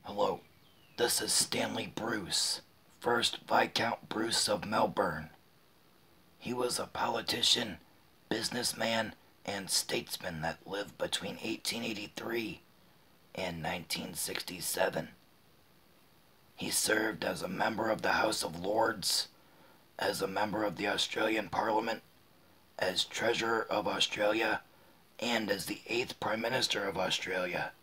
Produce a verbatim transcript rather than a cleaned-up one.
Hello, this is Stanley Bruce, first Viscount Bruce of Melbourne. He was a politician, businessman, and statesman that lived between eighteen eighty-three and nineteen sixty-seven. He served as a member of the House of Lords, as a member of the Australian Parliament, as Treasurer of Australia, and as the eighth Prime Minister of Australia.